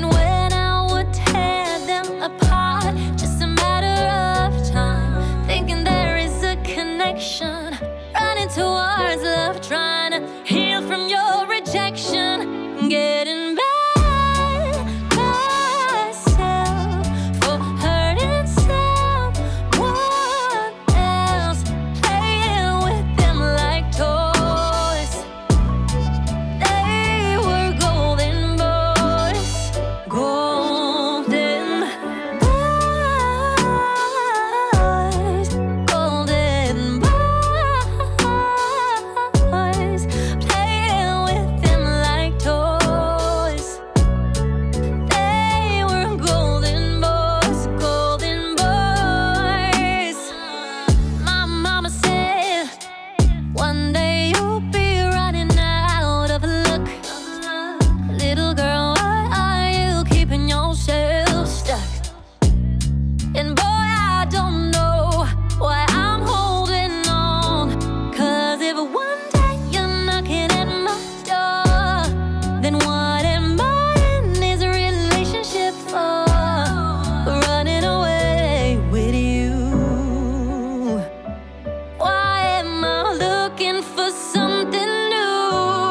wondering when I would tear them apart. Just a matter of time, thinking there is a connection, running towards love, trying to heal from your rejection, getting back myself for hurting someone else, playing with them like toys. They were golden boys, golden boys, golden boys, playing with them like toys. They were golden boys, golden boys. My mama said one day you'll be running out of luck. Little girl, why are you keeping yourself stuck? And boy, I don't know why I'm holding on. 'Cause if one day you're knocking at my door, then what am I in this relationship for? Running away with you. Why am I looking for something new?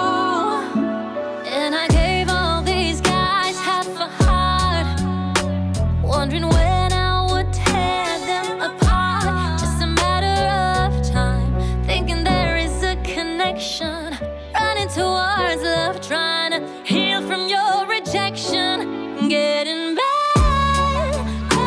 And I gave all these guys half a heart, wondering when I would tear them apart. Just a matter of time, thinking there is a connection, running towards love, trying to heal from your rejection, getting back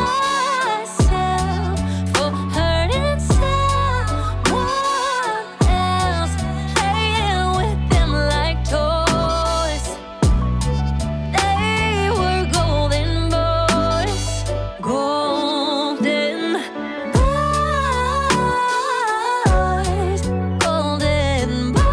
myself for hurting someone else, playing with them like toys. They were golden boys, golden boys, golden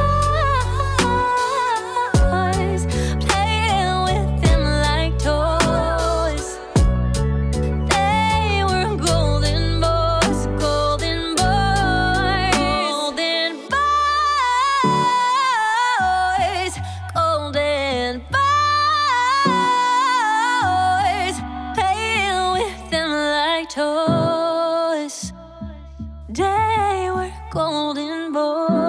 boys, playing with them like toys. They were golden boys, golden boys, golden boys, golden boys, playing with them like toys. They were golden boys.